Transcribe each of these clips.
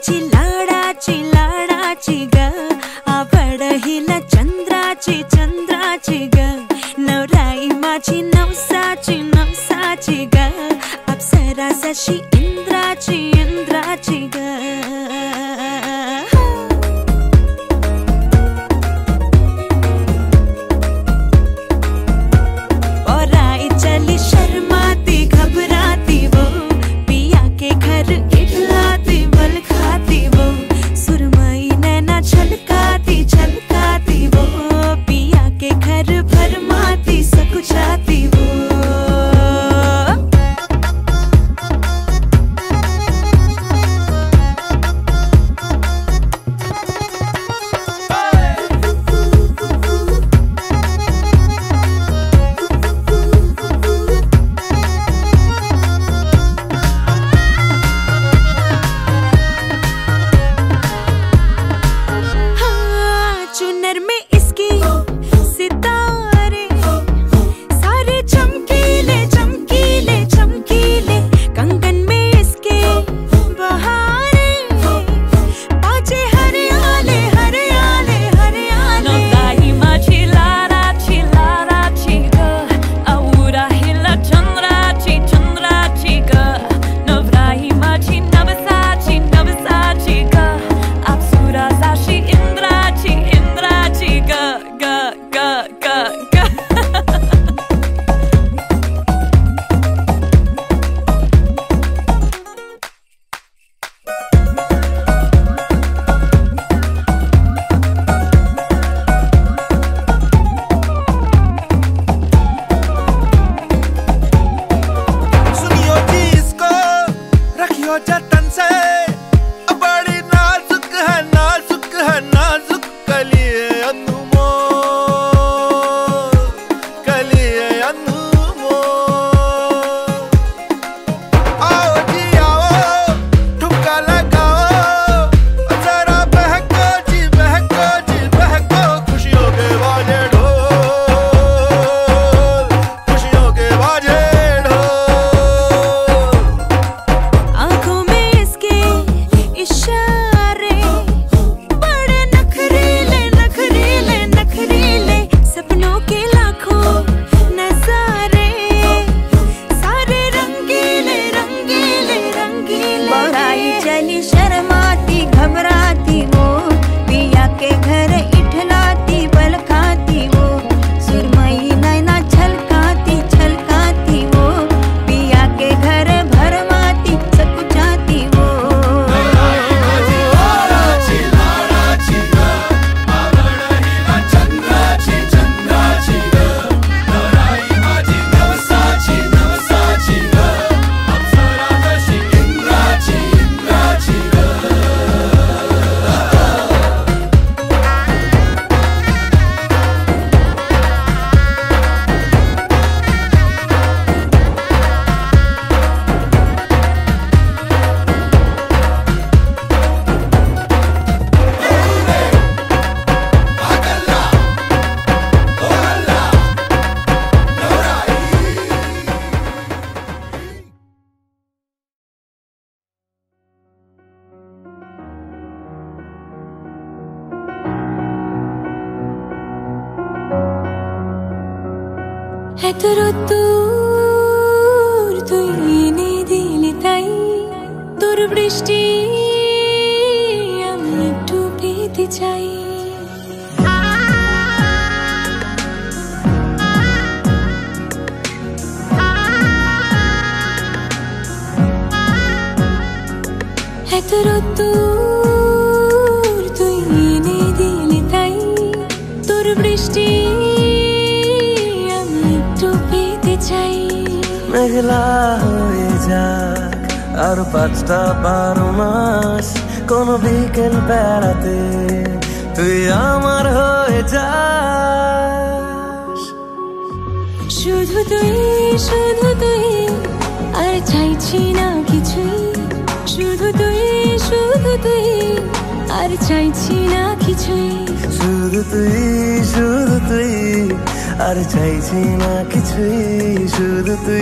माझी लाडाची लाडाची ग आवडहिला चंद्राची चंद्राची ग नवराई माझी नवसाची नवसाची ग अप्सरा जशी इंद्राची इंद्राची ग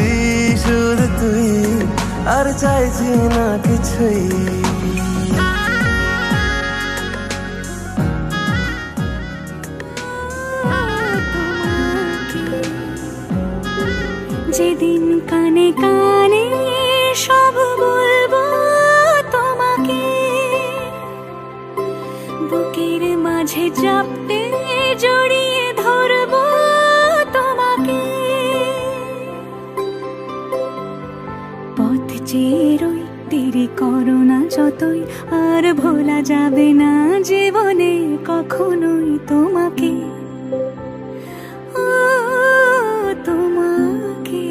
আর চাইছি না কিছুই যেদিন কানে কানে সব বলবো তোমাকে, বুকের মাঝে চাপটে জড়িয়ে ধরবো তোমাকে। পথ চেয়ে রই, দেরি করো না যতই, আর ভোলা যাবে না জীবনে কখনোই তোমাকে, ও তোমাকে।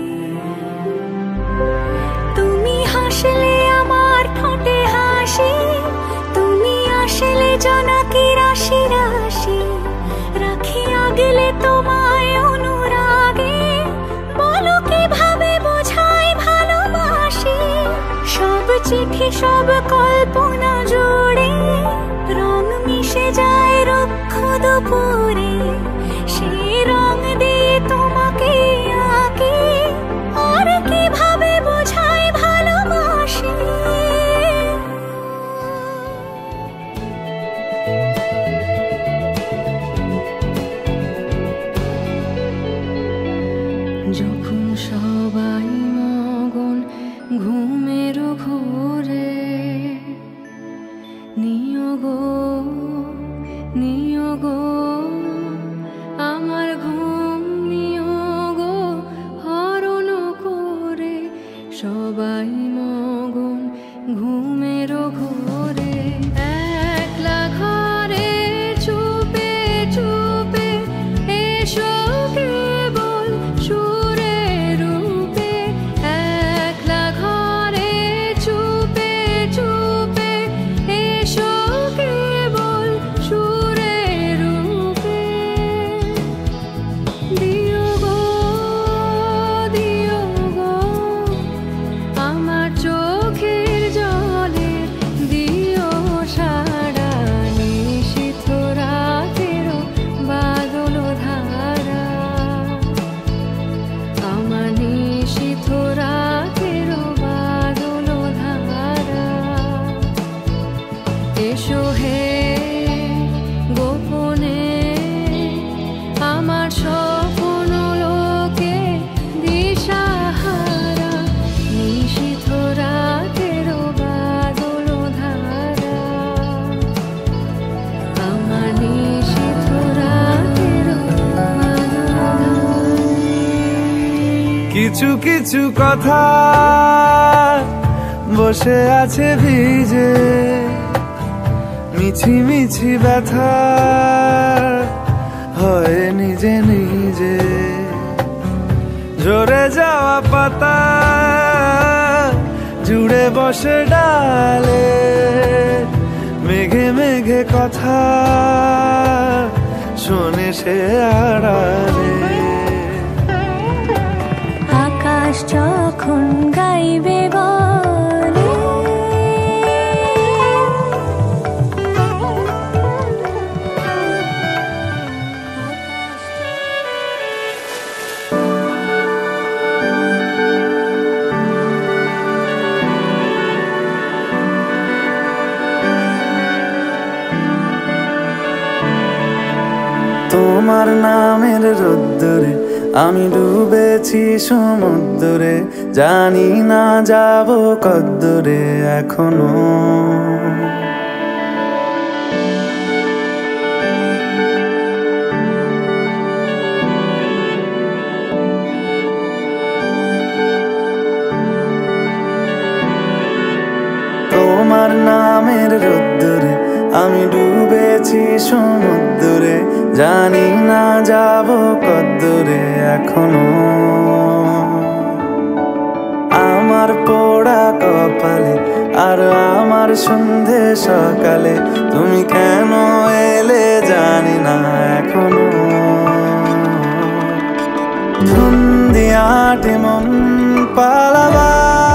তুমি হাসলে আমার ঠোঁটে হাসি, তুমি আসলে জোনাকি রাশি রাশি, রাখি আগলে তোমায় অনুরাগে, বলো কিভাবে বোঝাই ভালোবাসি। সব চিঠি সব কল্পনা জুড়ে রং মিশে যায় রুক্ষ দুপুরে, সেই রং দিয়ে তোমাকে আঁকি, আর কিভাবে বোঝাই ভালোবাসি। যখন সবাই মগন ঘুমের ঘোরে, নিয়োগো নিয়োগো আমার ঘুম নিয়োগো হরণ করে, সবাই মগন ঘুমের ঘোরে। একলা ঘরে চুপে চুপে এসো কেবল সুরে রূপে, একলা ঘরে চুপে চুপে এসো কেবল সুরে রূপে। দিও গো আমার চোখের জলে দিও সারা, নিশীথ রাতের বাদল ধারা, আমার নিশীথ রাতের বাদল ধারা। এসো হে গোপনে আমার স্বপ্ন লোকে দিশাহারা, নিশীথ রাতের বাদল ধারা, আমার নিশীথ রাতের বাদল ধারা। কিছু কিছু কথা বসে আছে ভিজে, মিছি মিছি ব্যথা হয় নিজে নিজে, ঝরে যাওয়া পাতা জুড়ে বসে ডালে, মেঘে মেঘে কথা শোনে সে আড়ালে। আকাশ যখন গাইবে বলে, তোমার নামের রোদ্দুরে আমি ডুবেছি সমুদ্রে, জানি না যাব কদ্দুরে এখনো। তোমার নামের রোদ্দুরে আমি ডুবেছি সমুদ্রে, জানি না যাব কদ্দুরে এখনো। আমার পোড়া কপালে আর আমার সন্ধে সকালে, তুমি কেন এলে জানি না এখনো। ধুন্দিয়াটে মন পালাবা,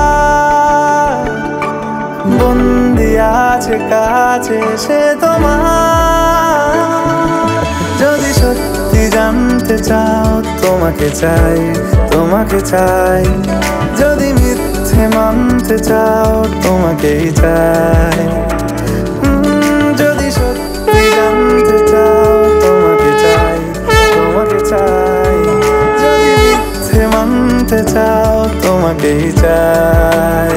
বন্দি আছে কাছে সে তোমার। যদি সত্যি জানতে চাও তোমাকে চাই, তোমাকে চাই। যদি মিথ্যে মানতে চাও তোমাকেই চাই। যদি সত্যি জানতে চাও তোমাকে চাই, তোমাকে চাই। যদি মিথ্যে মানতে জানতে চাও তোমাকেই চাই।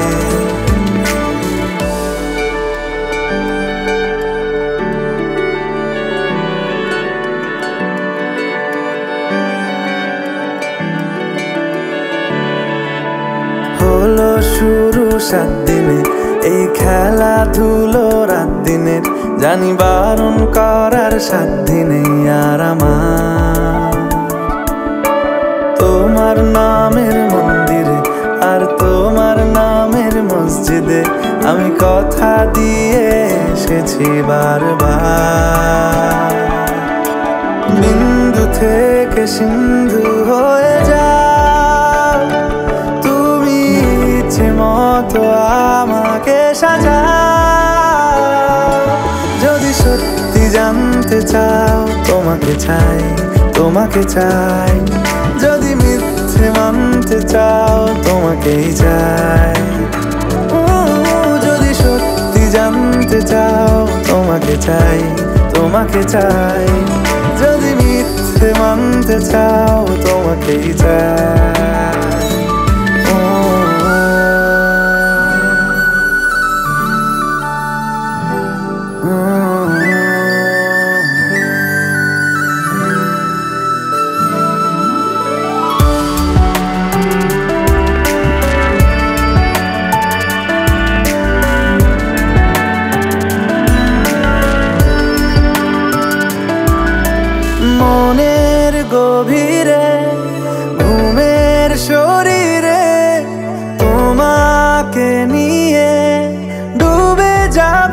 হলো শুরু 7 দিনে এই খেলাধুলো রাত দিনের, জানি বারণ করার সাধ্য নেই আর আমার। তোমার নামের মন্দিরে আর তোমার নামের মসজিদে আমি কথা দিয়ে এসেছি বারবার। বিন্দু থেকে সিন্ধু হয়ে যাও তুমি, ইচ্ছে মতো আমাকে সাজাও। যদি সত্যি জানতে চাও তোমাকে চাই, তোমাকে চাই। যদি মিথ্যে মানতে চাও তোমাকেই চাই। যদি সত্যি জানতে চাও তোমাকে চাই, তোমাকে চাই। যদি মিথ্যে মানতে চাও তোমাকেই চাই। মনের গভীরে ঘুমের শরীরে তোমাকে নিয়ে ডুবে যাব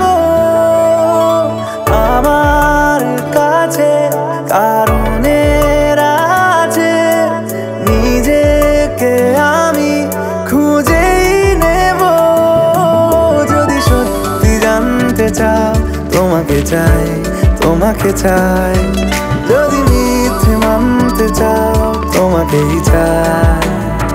আমার কাছে। কারণের আছে নিজেকে আমি খুঁজেই নেব। যদি সত্যি জানতে চাও তোমাকে চাই, তোমাকে চাই। যদি মিথ্যে মানতে চাও তোমাকেই চাই।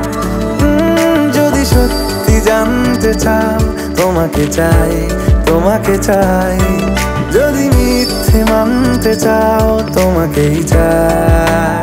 যদি সত্যি জানতে চাও তোমাকে চাই, তোমাকে চাই। যদি মিথ্যে মানতে চাও তোমাকেই চাই।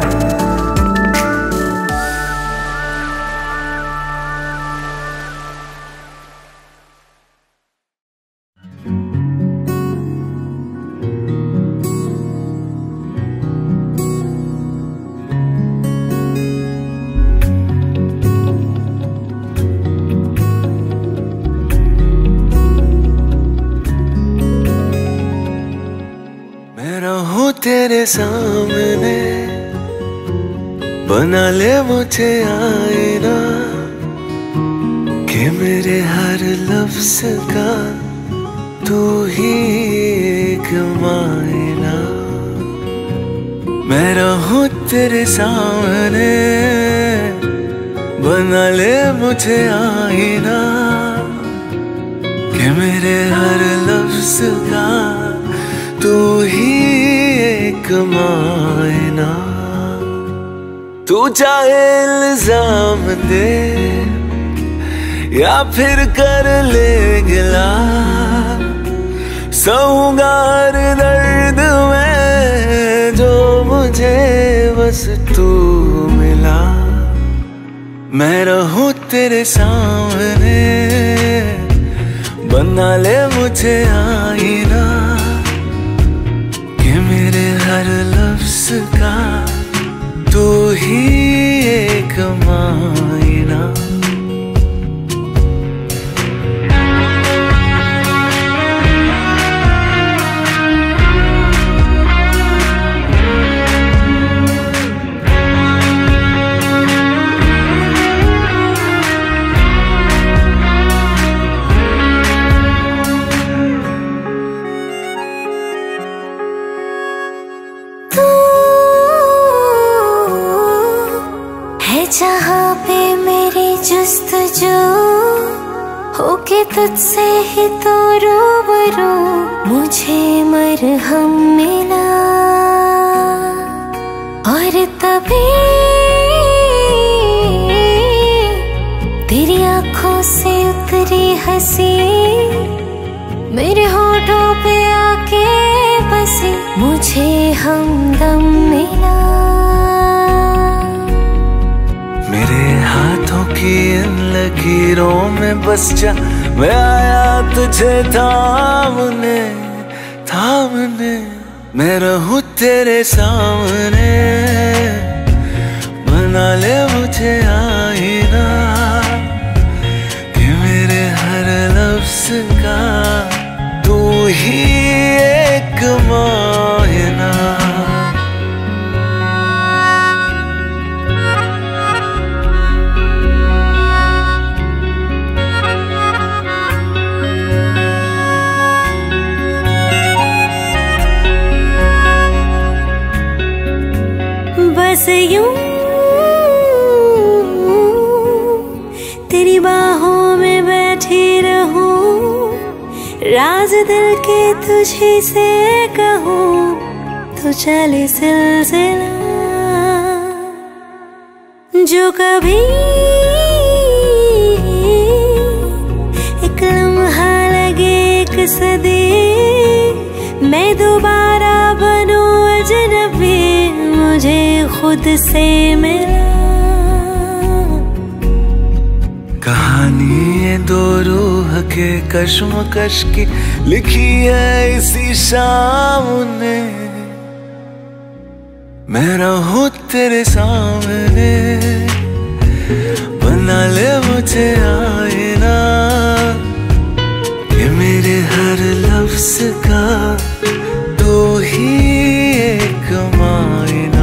तेरे सामने बना ले मुझे आईना, कि मेरे हर लफ्ज का तू ही एक मायना। मैं रहूं तेरे सामने बना ले मुझे आईना, कि मेरे हर लफ्ज का तू ही एक मायना। तू चाहे इल्जाम दे या फिर कर ले गिला, सहूंगा हर दर्द में जो मुझे बस तू मिला। मैं रहूं तेरे सामने बना ले मुझे आईना, मेरे हर लफ्ज का तू ही एक मायना। जहाँ पे मेरी जुस्तजू होके तुझसे ही तो रूबरू, मुझे मरहम मिला और तभी तेरी आँखों से उतरी हंसी मेरे होठों पे आके बसी, मुझे हमदम मिला। मेरे हाथ की इन लकीरों में बस जा, मैं आया तुझे थामने थामने। मैं रहूं तेरे सामने, बना ले मुझे आईना कि मेरे हर लफ्ज का तू ही एक मायना। बस यूं तेरी बाहों में बैठी रहूं, राज दिल के तुझे से कहूं, तो चले सिलसिला जो कभी एक लम्हा लगे एक सदी, मैं दोबारा बनूं अजनबी, मुझे खुद से मिला। कहानी ये दो रूह के कश्मकश की लिखी है इसी शाम ने। मैं रहूं तेरे सामने, बना ले मुझे आईना कि मेरे हर लफ्ज का तू ही एक मायना।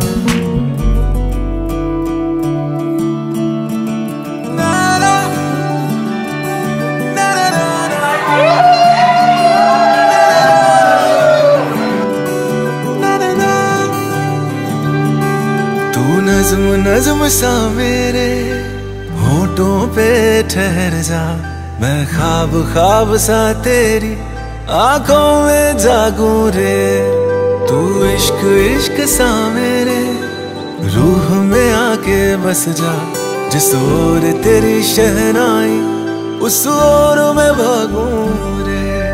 तू नज़्म नज़्म सा मेरे होठों पे ठहर जा, मैं ख्वाब ख्वाब सा तेरी आंखों में जागूं रे। तू इश्क इश्क सा मेरे रूह में आके बस जा, जिस ओर तेरी शहनाई उस ओर में भागूं रे।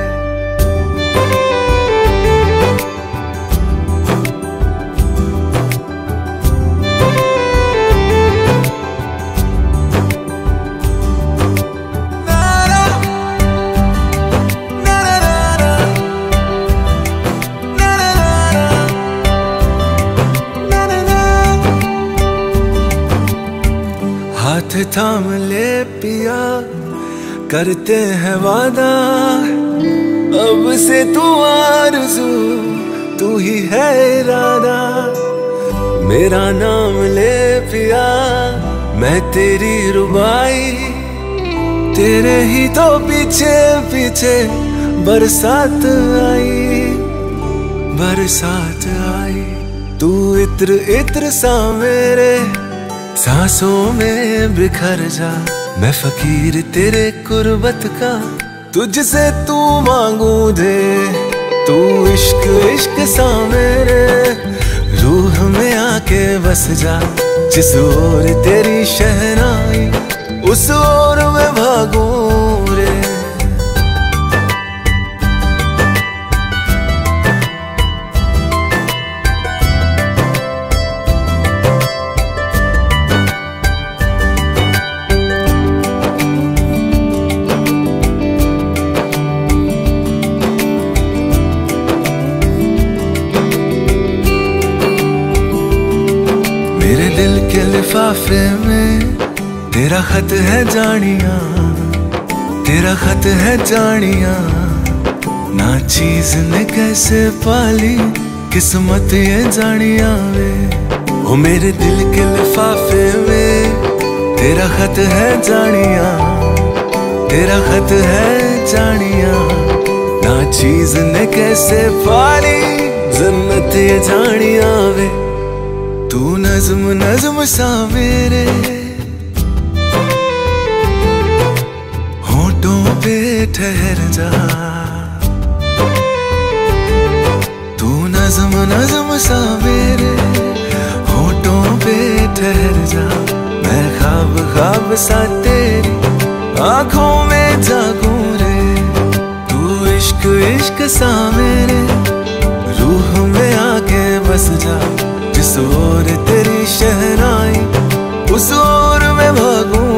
हाथ थाम ले पिया, करते हैं वादा, अब से तू आरज़ू तू ही है इरादा। मेरा नाम ले पिया, मैं तेरी रुबाई, तेरे ही तो पीछे पीछे बरसात आई बरसात आई। तू इत्र इत्र सा मेरे सांसों में बिखर जा, मैं फकीर तेरे कुर्बत का तुझसे तू मांगू दे। तू इश्क इश्क सा मेरे रूह में आके बस जा, जिस ओर तेरी शहनाई उस ओर में भागूं रे। मेरे दिल के लिफाफे में तेरा खत है जानिया, तेरा खत है जानिया। ना चीज ने कैसे पाली किस्मत ये जानिया वे। ओ मेरे दिल के लिफाफे में तेरा खत है जानिया, तेरा खत है जानिया। ना चीज ने कैसे पाली जन्नत ये जानिया वे। तू नज़्म नज़्म सा मेरे होठों पे ठहर जा, तू नज़्म नज़्म सा मेरे होठों पे ठहर जा। मैं ख्वाब ख्वाब सा तेरी आंखों में जागूं रे। तू इश्क इश्क सा मेरे रूह में आके बस जा, जिस ओर तेरी शहनाई उस ओर में भागूं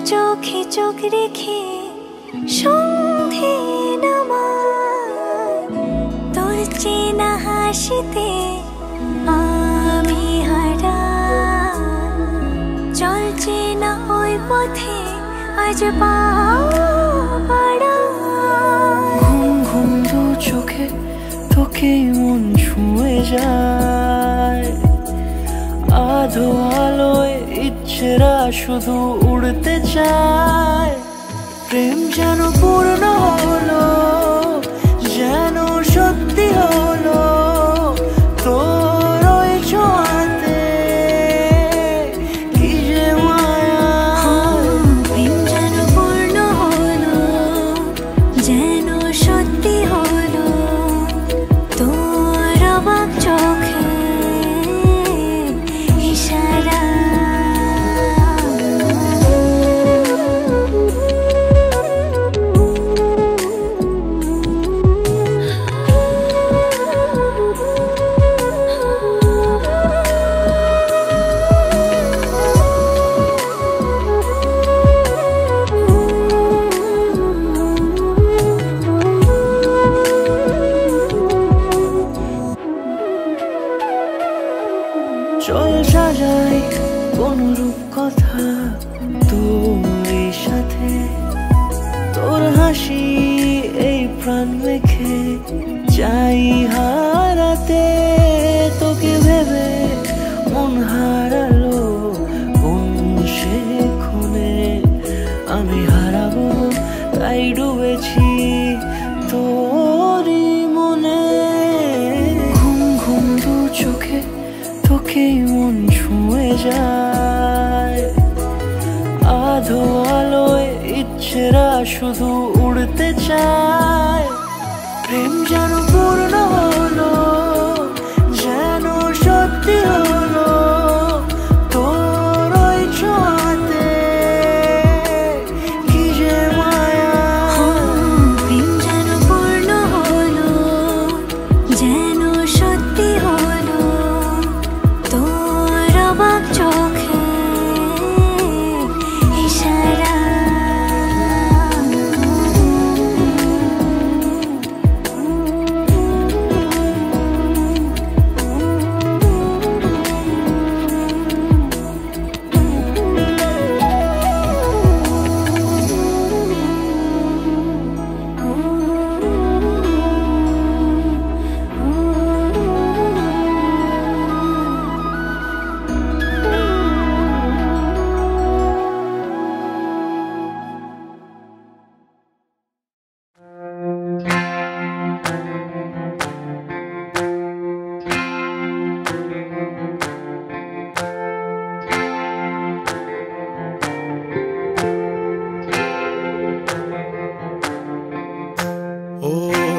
চোখে চোখ রেখে সন্ধে নামায়, তোর চেনা হাসিতে আমি হারাই। চল চেনা ওই পথে আজ পা বাড়াই। ঘুম ঘুম দু চোখে তোকে মন ছুঁয়ে যায়, আধো আলোয় ইচ্ছেরা শুধু উড়তে চায়। প্রেম যেন পূর্ণ হলো, যেন সত্যি হলো তোর ওই ছোঁয়াতে, কি যে মায়া। প্রেম যেন পূর্ণ হলো, যেন সত্যি হলো তোর অবাক চোখে ইশারা। চল সাজাই কোন রূপ কথা তোর সাথে, তোর হাসি এই প্রাণ মেখে চাই হারাতে। তোকে ভেবে মন হারালো কোন সে খুনে, আমি হারাবো তাই ডুবেছি তোরই মনে। ঘুম ঘুম দু চোখে তোকে মন ছুঁয়ে যায়, আধো আলোয় ইচ্ছেরা শুধু উড়তে চায়। প্রেম যেন পূর্ণ হলো, যেন সত্যি হলো তোর ওই ছোঁয়াতে, কি যে মায়া। প্রেম যেন পূর্ণ হলো, যেন সত্যি হলো তোর অবাক চোখে ইশারা। ओ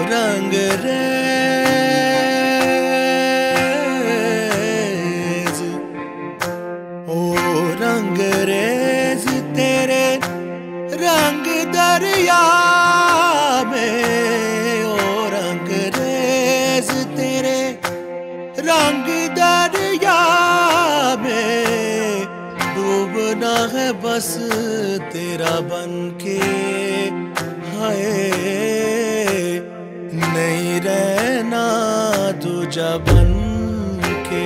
रंगरेज, ओ रंगरेज तेरे रंग दरिया में, ओ रंगरेज तेरे रंग दरिया में डूबना है बस तेरा बनके। हाय नहीं रहना तुझा बन के,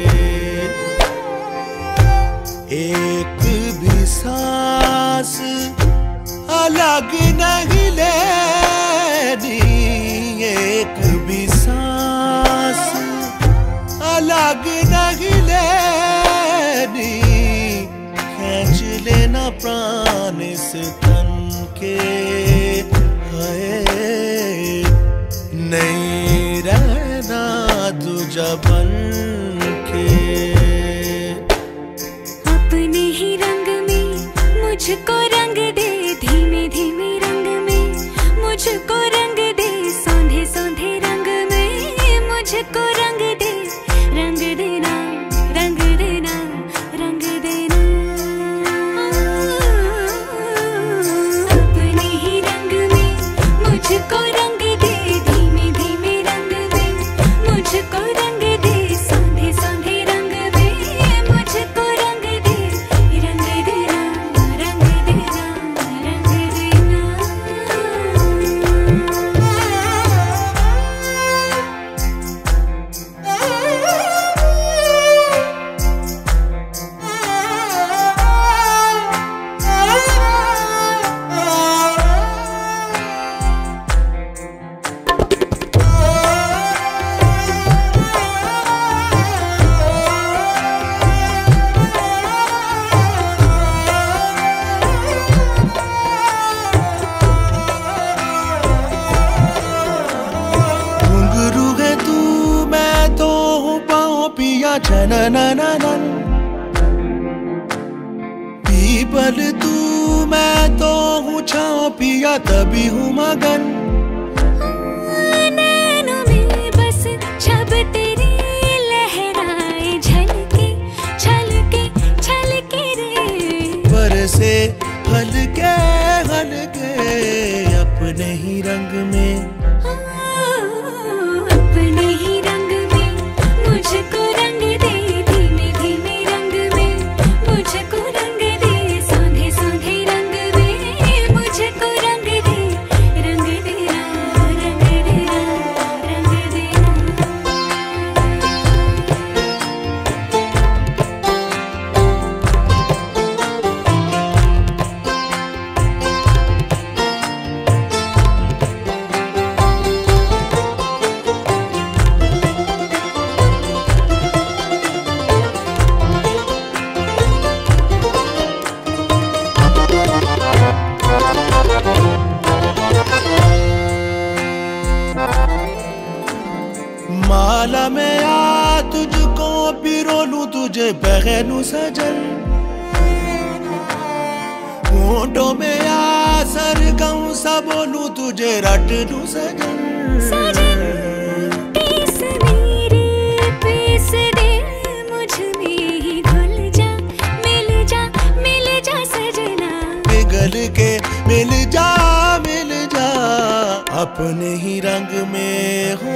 एक भी सांस अलग नहीं लेनी, एक भी सांस अलग नहीं लेनी। खींच लेना प्राण इस तन के, हाय नहीं रहना तुझा बन के। अपने ही रंग में मुझको रंग दे, धीमे धीमे रंग में मुझको रंग दे, सौंधे सौंधे रंग में मुझको रंग दे, रंग देना रंग देना रंग देना। अपने ही रंग में मुझको रंग दे, धीमे धीमे रंग में मुझको रंग दे, सौंधे सौंधे रंग में मुझको रंग दे, रंग देना रंग देना। शननननन। पीपल तू मैं तो हूँ छाँव पिया तभी हूँ मगन। नैनों में बस छब तेरी लहराए झलके छलके छलके रे। बरसे हल्के हल्के अपने ही रंग में। अपने ही रंग में मुझको रंग दे, धीमे धीमे रंग में मुझको रंग दे, सौंधे सौंधे रंग में मुझको रंग दे, रंग दे रंग दे रंग दे। माला में आ तुझको पिरो लूं, तुझे पहनूं सजन। होठों में आ सरगम सा बोलूं, तुझे रट लूं सजन। सजन पीस मेरे पीस दे, मुझ में ही घुल जा मिल जा सजना। पिघल के मिल जा अपने ही रंग में हो।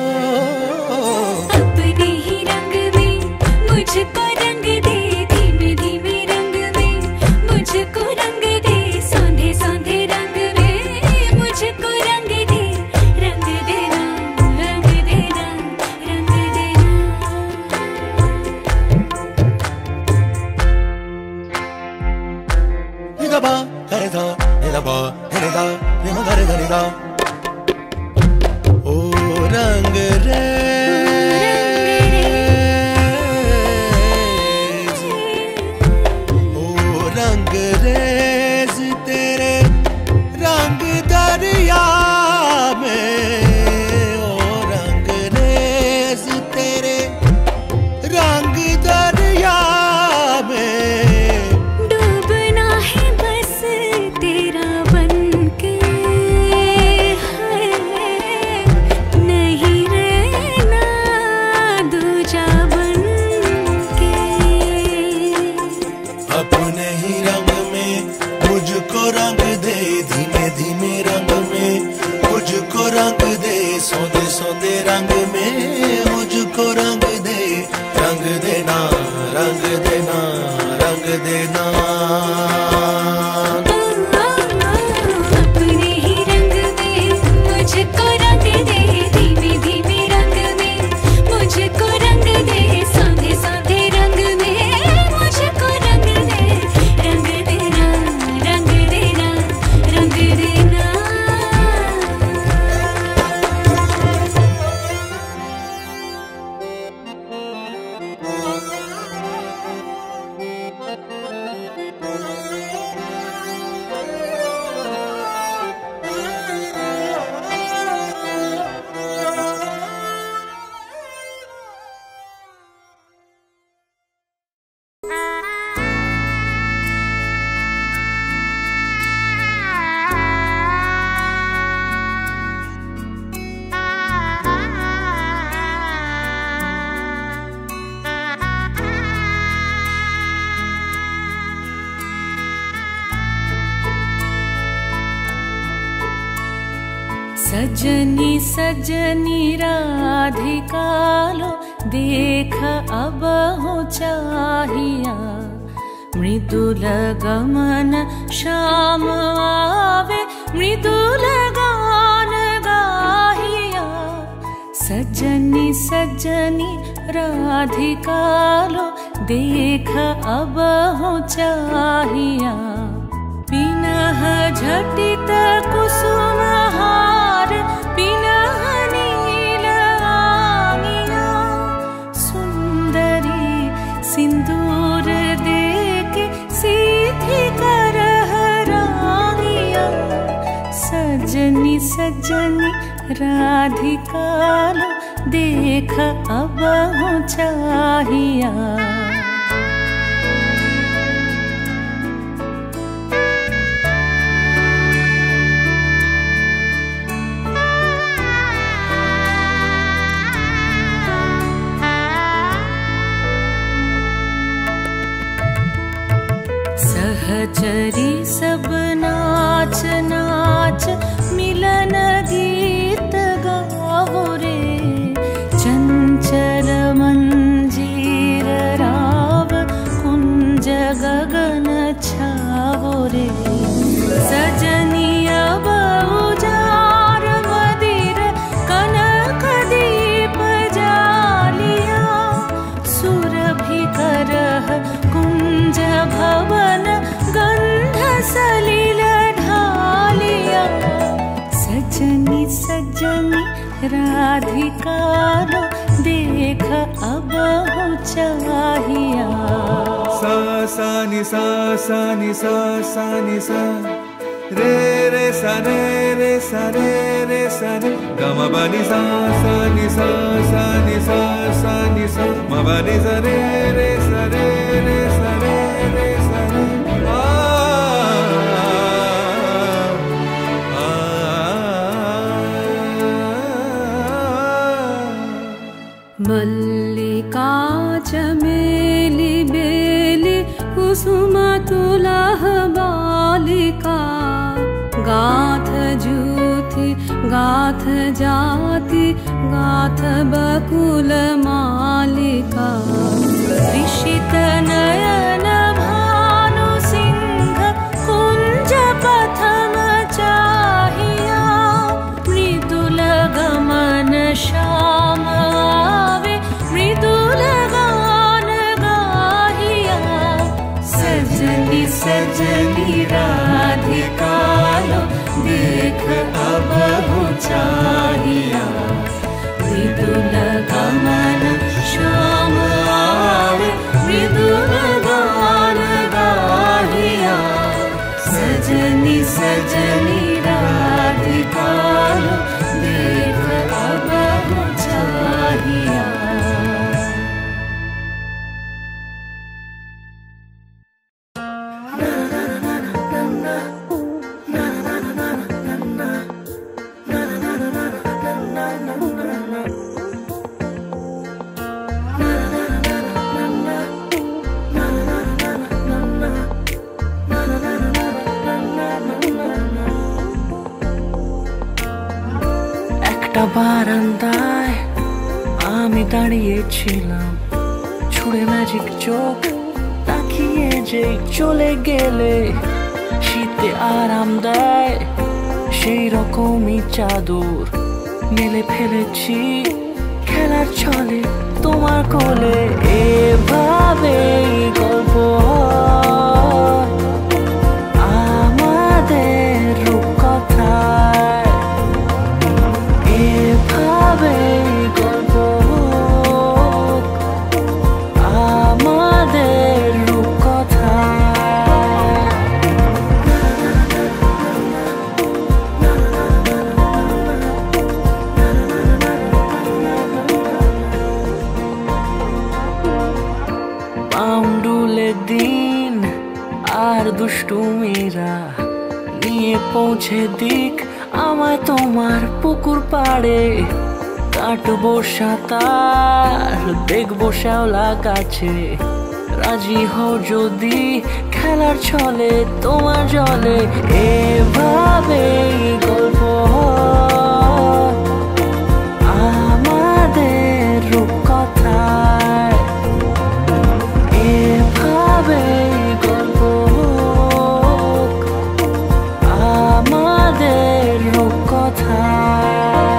अपने ही रंग में मुझको रंग दे, धीमे धीमे रंग में मुझको रंग दे, सौंधे सौंधे रंग में मुझको रंग दे, रंग देना रंग देना रंग देना। निदा बा करे दा निदा बा करे दा निदा करे दा निदा। ओ रंग रेज, ओ रंग रेज तेरे रंग दरिया में। ओ रंग रेज तेरे रंग दरिया में। डूबना है बस तेरा बनके, नहीं रहना दूजा बनके। अपने ही रंग में मुझको रंग दे, धीमे धीमे रंग में मुझको रंग दे, सौंदे सौंदे रंग में मुझको रंग दे, रंग देना रंग देना रंग देना। अपने ही रंग में मुझको रंग दे, धीमे धीमे रंग में मुझको रंग दे, सौंधे सौंधे रंग में मुझको रंग दे, रंग देना रंग देना रंग देना। सजनी सजनी राधिका लो, देख अब हो चाहिया। मृदुल गमन श्याम आवे, मृदुल गान गाहिया। सजनी सजनी राधिका लो, देख अब हो चाहिया। पिनह झटित कुसुम हार, पिनह नील आंगिया। सुंदरी सिंदूर देके सीधी करह रानिया। सजनी सजनी राधिका लो, देख अब ऊंचाइया। सहचरी सब नाच नाच मिलन गीत गाओ रे। चंचल मंजीर राव कुंज गगन छाओ रे। सजनिया बहुजार मदिर कनक दीप जालिया। सुरभि करह कुंज भवन गंध सलिल ढालिया। सजनी सजनी राधिका रो देख अब ऊंचाइया। सा सा नि सा सा नि सा सा नि सा रे रे सा रे रे सा रे रे सा रे ग म ब नि सा सा नि सा सा नि सा सा नि सा म ब नि सा रे रे सा रे रे सा रे रे सा रे आ मल्लिका चमेली बेली कुसुम तुलह बालिका। गाथ जूथी गाथ जाति गाथ बकुल मालिका। ऋषित नयन भानु सिंह कुंज पथम चाहिया। मृदुल गमन श्याम आवे मृदुल गान गाहिया। सजनी सजनी राधिका लो देख अब ऊंचाइया। मृदुल गमन श्याम आवे मृदुल गान गाहिया। सजनी सजनी राधिका लो देख अब ऊंचाइया। বারান্দায় আমি দাঁড়িয়েছিলাম, ছুঁড়ে ম্যাজিক চোখ তাকিয়ে যে চলে গেলে শীতে আরাম দেয় সেই রকমই চাদর মেলে ফেলেছি খেলার ছলে তোমার কোলে। এভাবে গল্প আমাদের রূপকথায়, এভাবে গল্প আমাদের রূপকথায়। পাউন্ডুলে দিন আর দুষ্টুমিরা নিয়ে পৌঁছে দিক আমায় তোমার পুকুর পাড়ে। কাটবো সাঁতার দেখবো শ্যাওলা গাছে, রাজি হও যদি খেলার ছলে তোমার জলে। এভাবে গল্প আমাদের রূপকথায়, এভাবে গল্প আমাদের রূপকথায়।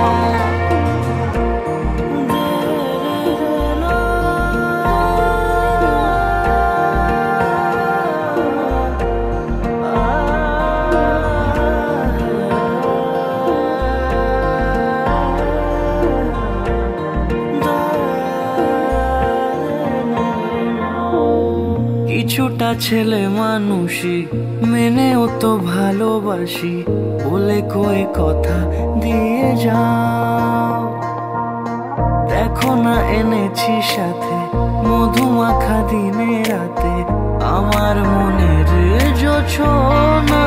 কিছুটা ছেলে মানুষই মেনেও তো ভালোবাসি বলে কয়ে কথা দিয়ে যাও। কখন এনেছি সাথে মধুমাখা দিনে রাতে আমার মনের জোছনা।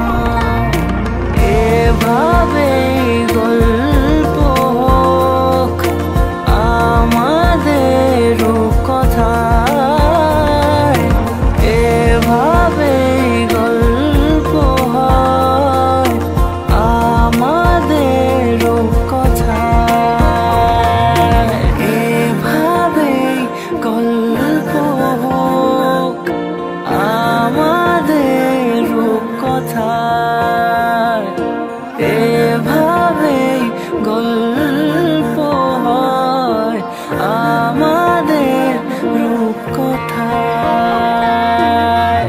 এভাবে গল্প হোক আমাদের রূপকথায়, এভাবে গল্প হয় আমাদের রূপকথায়, এভাবে গল্প হোক আমাদের রূপকথায়, এভাবে গল্প হয় আমাদের রূপকথায়।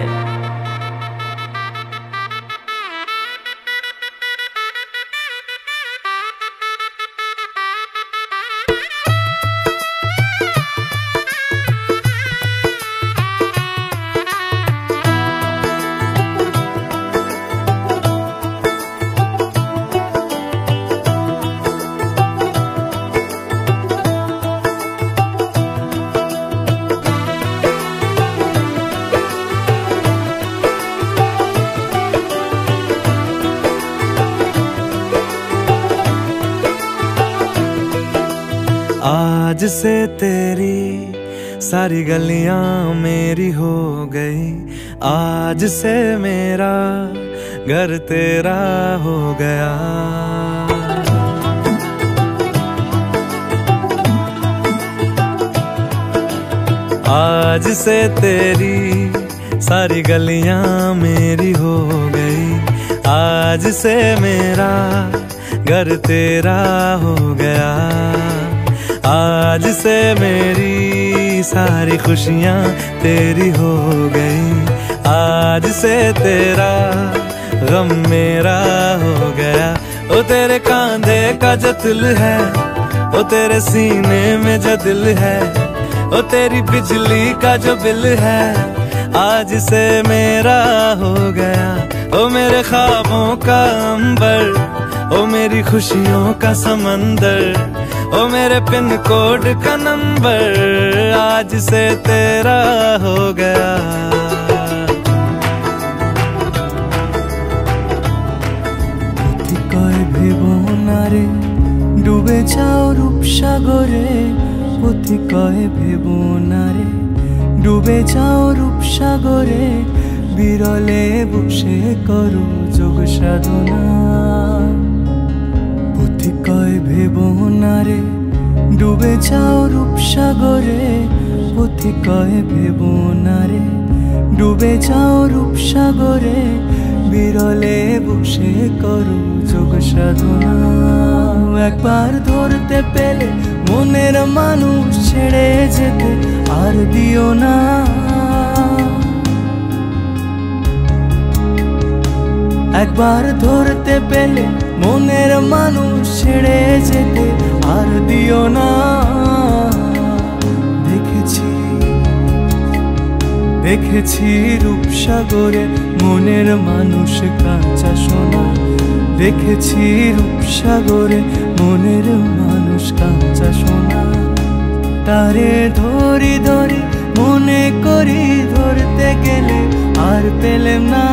आज से तेरी सारी गलियां मेरी हो गई, आज से मेरा घर तेरा हो गया। आज से तेरी सारी गलियां मेरी हो गई, आज से मेरा घर तेरा हो गया। आज से मेरी सारी खुशियाँ तेरी हो गई, आज से तेरा गम मेरा हो गया। ओ तेरे कांधे का जो दिल है, ओ तेरे सीने में जो दिल है, ओ तेरी बिजली का जो बिल है, आज से मेरा हो गया। ओ मेरे ख्वाबों का अंबर, ओ मेरी खुशियों का समंदर, ओ मेरे पिन कोड का नंबर, आज से तेरा हो गया। কয় ভেবো না রে ডুবে যাও রূপসাগরে, পথি কয় ভেবো না রে ডুবে যাও রূপসাগরে, বিরলে বসে করো যোগ সাধনা। পথি কয় ভেবো না রে ডুবে যাও রূপসাগরে, পথি কয় ভেবো না রে ডুবে যাও রূপসাগরে, বিরলে বসে করো যোগ সাধনা। একবার ধরতে পেলে মনের মানুষ ছেড়ে যেতে আর দিও না। একবার ধরতে পেলে মনের মানুষ ছেড়ে যেতে আর দিও না। দেখেছি দেখেছি রূপসাগরে মনের মানুষ কাঁচা সোনা, দেখেছি রূপসাগরে মনের মানুষ কাঁচা সোনা। তারে ধরি ধরি মনে করি ধরতে গেলে আর পেলেম না,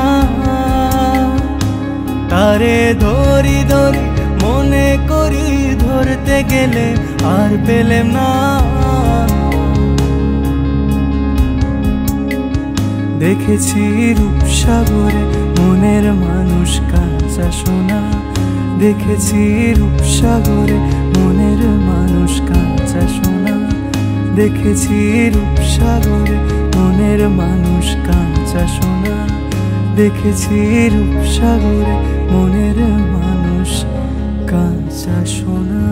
তারে ধরি ধরি মনে করি ধরতে গেলে আর পেলেম না। দেখেছি রূপসাগরে মনের মানুষ কাঁচা সোনা, দেখেছি রূপসাগরে মনের মানুষ কাঁচা সোনা, দেখেছি রূপসাগরে মনের মানুষ কাঁচা সোনা, দেখেছি রূপসাগরে মনের মানুষ কাঁচা সোনা।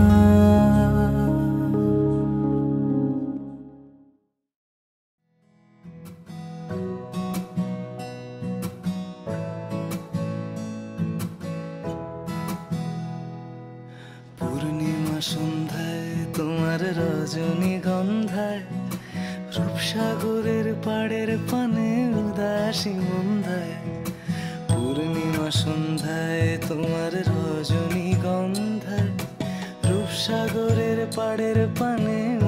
পূর্ণিমা সন্ধ্যায় তোমার রজনীগন্ধায়, রূপসাগরের পাড়ের পানে উদাসী মন্দায়। পূর্ণিমা সন্ধ্যায় তোমার রজনীগন্ধায়, রূপসাগরের পাড়ের পানে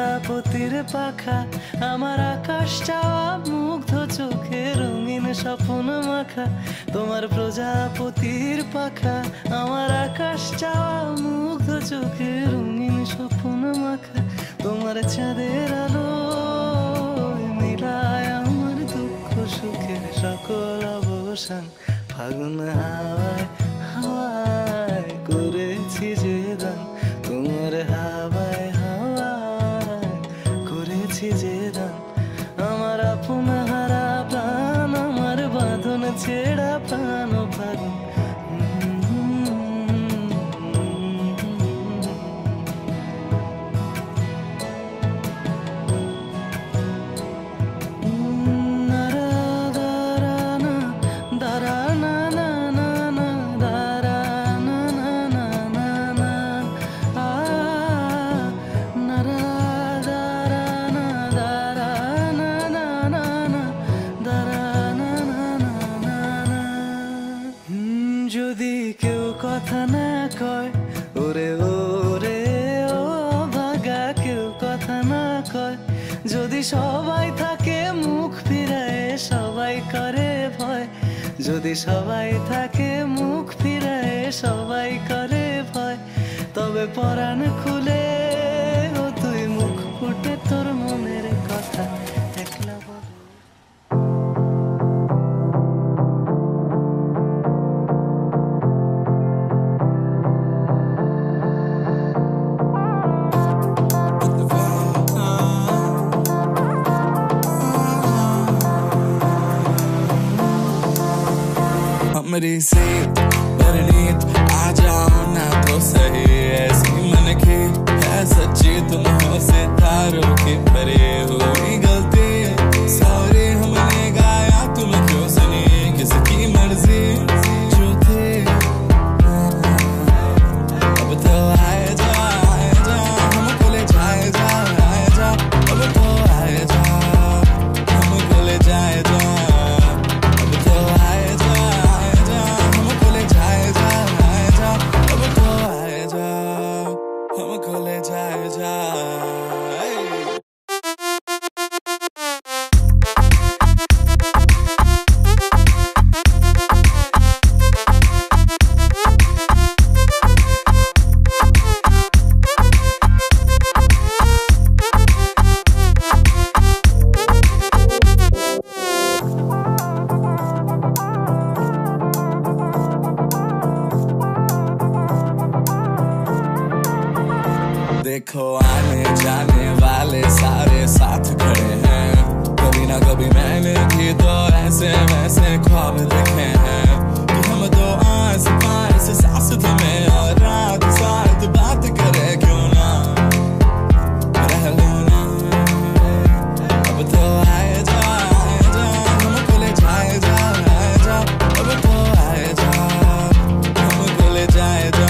প্রজাপতির পাখা আমার আকাশ চাওয়া মুগ্ধ চোখে রঙিন স্বপ্ন মাখা তোমার প্রজাপতির পাখা আমার আকাশ চাওয়া মুগ্ধ চোখে রঙিন স্বপ্ন মাখা তোমার চাঁদের আলো মিলায় আমার দুঃখ সুখের সকল অবসান ফাগুন হাওয়ায় হাওয়ায় করেছি যে দান তোমার হাওয়ায় হাওয়ায় করেছি যে দান আমার আপন হারা প্রাণ আমার বাঁধন ছেড়া প্রাণ ফাগুন যদি কেউ কথা না কয় ওরে ওরে ও ভাগা কেউ কথা না কয় যদি সবাই থাকে মুখ ফিরায় সবাই করে ভয় যদি সবাই থাকে মুখ ফিরায় সবাই করে ভয় তবে পরাণ খুলে ও তুই মুখ ফুটে তোর মনের কথা একলা বল मेरी सीट परनीत आ जाओ ना तो सही ऐसी मन की है सच्ची तुम हो सितारों की परे हुई गलती सॉरी हमने गाया तुम क्यों सुनी किसकी मर्जी जो थी अब तो आए जा हमको ले जाए जा अब तो आए जा हमको ले जाए जा देखो आने जाने वाले सारे साथ खड़े हैं कभी ना कभी मैंने भी तो ऐसे वैसे ख्वाब देखे हैं कि हम तो आस पास सास में और रात साथ बात करे क्यों ना रह लो ना अब तो आए जा हमको ले जाए जा अब तो आए जा हमको ले जाए जा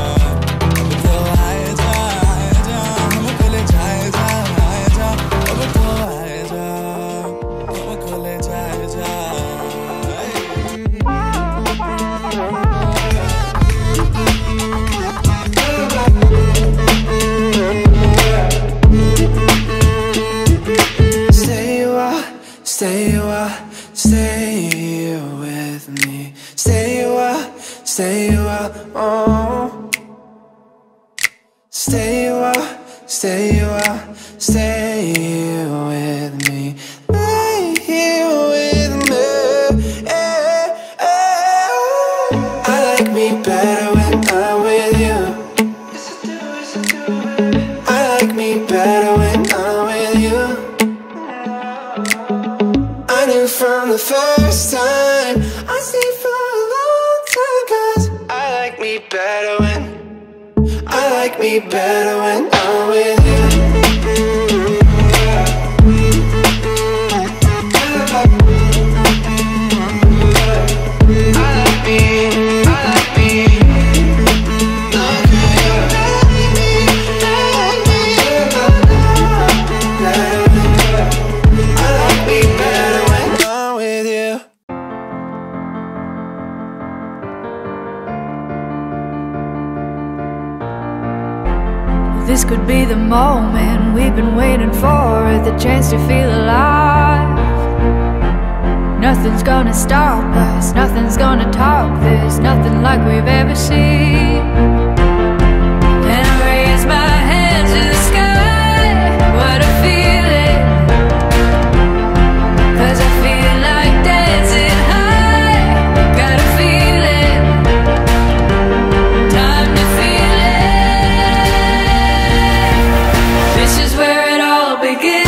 From the first time I see for a long time 'cause I like me better when I'm with you. This could be the moment we we've been waiting for, the chance to feel alive. Nothing's gonna stop us, nothing's gonna top this, nothing like we've ever seen. And I raise my hand to the sky, what a feeling, 'cause I feel like dancing high, got a feeling, time to feel it. This is where it all begins.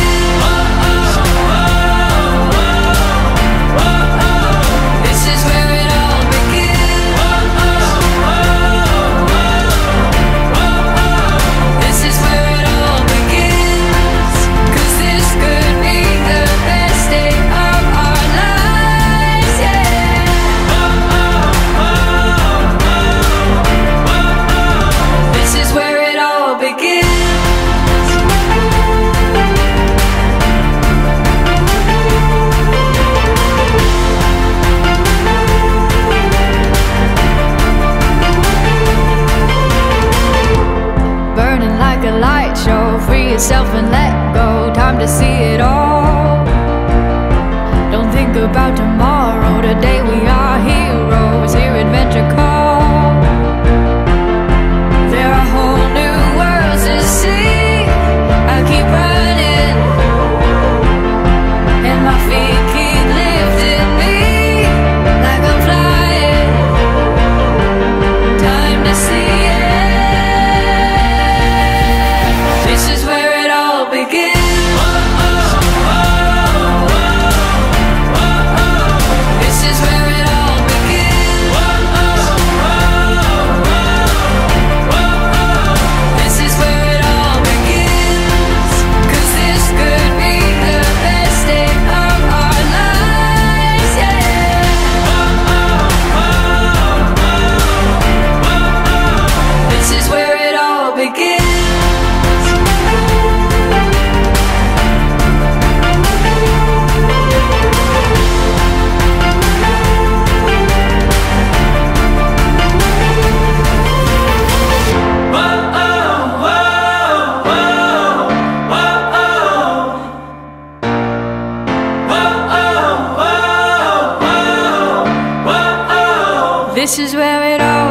Yourself and let go, time to see it all. Don't think about tomorrow, today we are heroes, hear adventure call. There are whole new worlds to see, I keep running, and my feet keep lifting me, like I'm flying, time to see it. This is where it all begins. This is where it all begins. This is where it all begins. 'Cause this could be the best day of our lives, yeah. This is where it all begins. This is where it all